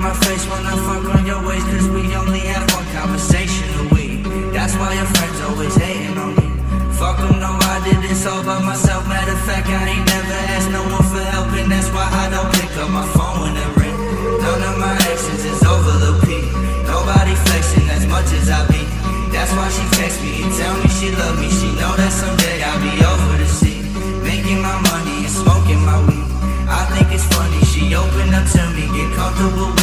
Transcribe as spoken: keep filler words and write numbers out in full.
my face when I fuck on your waist, cause we only have one conversation a week. That's why your friends always hating on me. Fuck them, no, I did this all by myself. Matter of fact, I ain't never asked no one for help, and that's why I don't pick up my phone when it ring. None of my exes is over the peak. Nobody flexing as much as I be. That's why she text me and tell me she love me. She know that someday I'll be over the sea, making my money and smoking my weed. I think it's funny, she opened up to me, get comfortable with